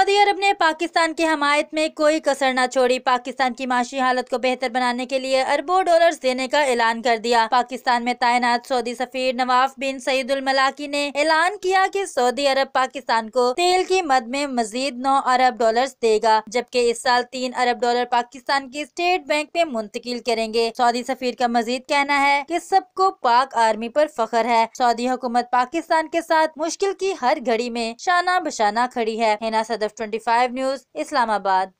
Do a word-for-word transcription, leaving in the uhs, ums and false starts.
Saudi अरब ने पाकिस्तान की हमायत में कोई कसर न छोड़ी। पाकिस्तान की माशी हालत को बेहतर बनाने के लिए अरबों डॉलर्स देने का ऐलान कर दिया। पाकिस्तान में तैनात सऊदी सफीर नवाफ बिन सईदुल मलाकी ने ऐलान किया कि सऊदी अरब पाकिस्तान को तेल की मद में मजीद नौ अरब डॉलर्स देगा, जबकि इस साल तीन अरब डॉलर पाकिस्तान की स्टेट बैंक में मुंतकिल करेंगे। सऊदी सफीर का मजीद कहना है कि सबको पाक आर्मी पर फख्र है। सऊदी हुकूमत पाकिस्तान के साथ मुश्किल की हर घड़ी में शाना बशाना खड़ी है। हिना सदफ पच्चीस न्यूज, इस्लामाबाद।